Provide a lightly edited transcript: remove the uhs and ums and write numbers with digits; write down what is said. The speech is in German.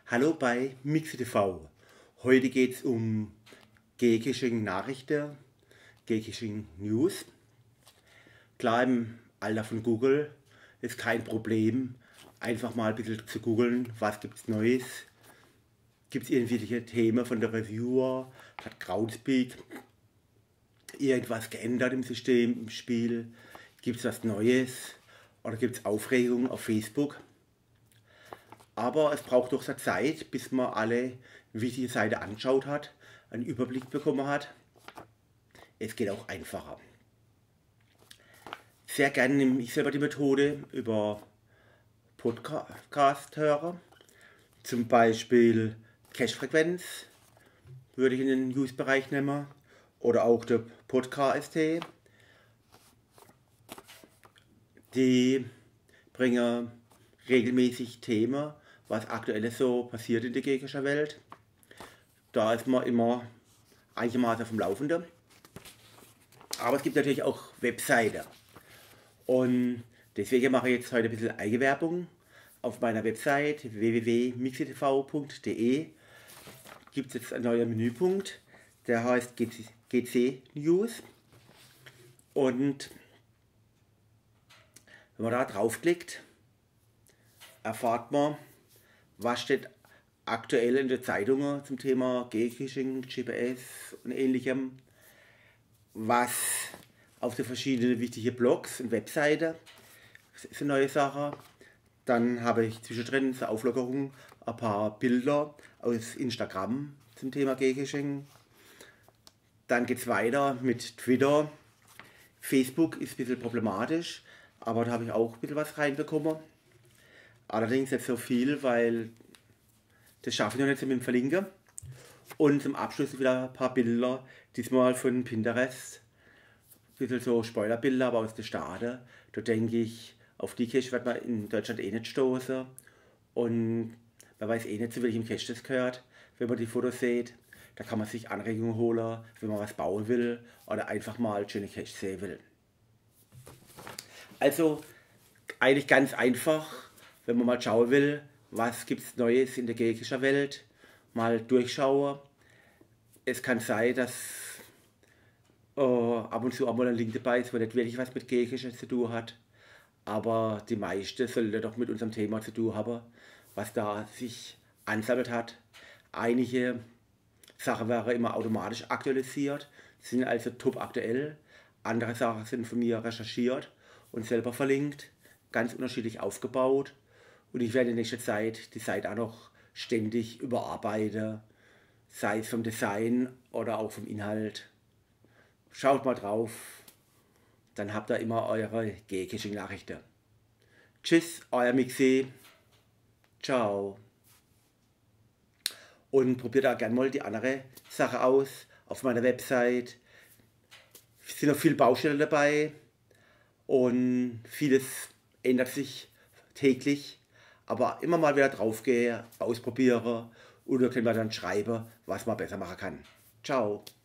Hallo bei MixTV. Heute geht es um Geocaching-Nachrichten, Geocaching-News. Klar, im Alter von Google ist kein Problem, einfach mal ein bisschen zu googeln, was gibt es Neues. Gibt es irgendwelche Themen von der Reviewer, hat Groundspeak irgendwas geändert im System, im Spiel, gibt es was Neues oder gibt es Aufregung auf Facebook. Aber es braucht doch seine Zeit, bis man alle wichtige Seiten angeschaut hat, einen Überblick bekommen hat. Es geht auch einfacher. Sehr gerne nehme ich selber die Methode über Podcast hören. Zum Beispiel Cache-Frequenz würde ich in den News-Bereich nehmen. Oder auch der Podcast. Die bringen regelmäßig Themen, was aktuell so passiert in der Geocaching Welt. Da ist man immer einigermaßen auf dem Laufenden. Aber es gibt natürlich auch Webseiten. Und deswegen mache ich jetzt heute ein bisschen Eigenwerbung. Auf meiner Website www.mixtv.de gibt es jetzt einen neuen Menüpunkt, der heißt GC News. Und wenn man da draufklickt, erfahrt man, was steht aktuell in den Zeitungen zum Thema Geocaching, GPS und ähnlichem, was auf den verschiedenen wichtigen Blogs und Webseiten ist eine neue Sache. Dann habe ich zwischendrin zur Auflockerung ein paar Bilder aus Instagram zum Thema Geocaching. Dann geht es weiter mit Twitter. Facebook ist ein bisschen problematisch, aber da habe ich auch ein bisschen was reinbekommen. Allerdings nicht so viel, weil das schaffe ich noch nicht mit dem Verlinken. Und zum Abschluss wieder ein paar Bilder, diesmal von Pinterest. Ein bisschen so Spoilerbilder, aber aus den Staaten. Da denke ich, auf die Cache wird man in Deutschland eh nicht stoßen. Und man weiß eh nicht, zu welchem Cache das gehört, wenn man die Fotos sieht. Da kann man sich Anregungen holen, wenn man was bauen will oder einfach mal schöne Cache sehen will. Also eigentlich ganz einfach, wenn man mal schauen will, was gibt es Neues in der Geocaching Welt, mal durchschauen. Es kann sein, dass ab und zu auch mal ein Link dabei ist, wo nicht wirklich was mit Geocaching zu tun hat. Aber die meisten sollten doch mit unserem Thema zu tun haben, was da sich ansammelt hat. Einige Sachen werden immer automatisch aktualisiert, sind also top aktuell. Andere Sachen sind von mir recherchiert und selber verlinkt, ganz unterschiedlich aufgebaut. Und ich werde in nächster Zeit die Seite auch noch ständig überarbeiten, sei es vom Design oder auch vom Inhalt. Schaut mal drauf, dann habt ihr immer eure Geocaching-Nachrichten. Tschüss, euer Mixi. Ciao. Und probiert auch gerne mal die andere Sache aus auf meiner Website. Es sind noch viele Baustellen dabei und vieles ändert sich täglich. Aber immer mal wieder draufgehen, ausprobieren und da können wir dann schreiben, was man besser machen kann. Ciao.